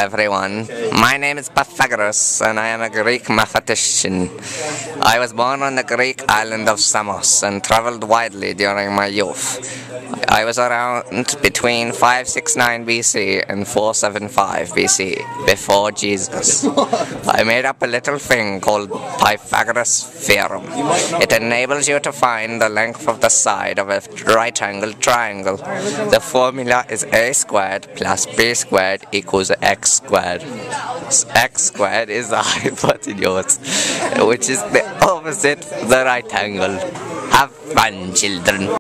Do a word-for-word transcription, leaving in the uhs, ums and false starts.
everyone. My name is Pythagoras and I am a Greek mathematician. I was born on the Greek island of Samos and traveled widely during my youth. I was around between five sixty-nine B C and four seventy-five B C, before Jesus. I made up a little thing called Pythagoras theorem. It enables you to find the length of the side of a right-angled triangle. The formula is a squared plus b squared equals x squared. X squared is the hypotenuse, which is the opposite the right angle. Have fun, children.